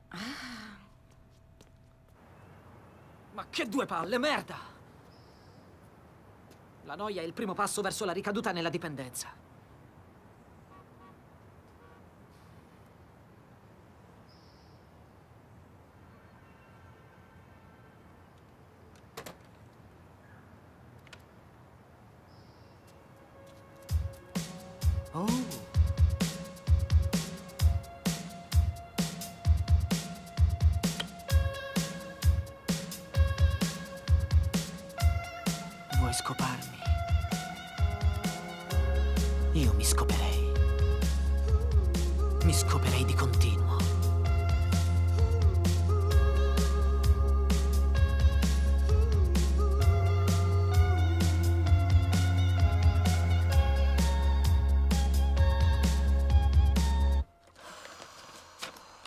Ma che due palle, merda! La noia è il primo passo verso la ricaduta nella dipendenza. Oh. Vuoi scoparmi? Io mi scoperei. Mi scoperei di continuo.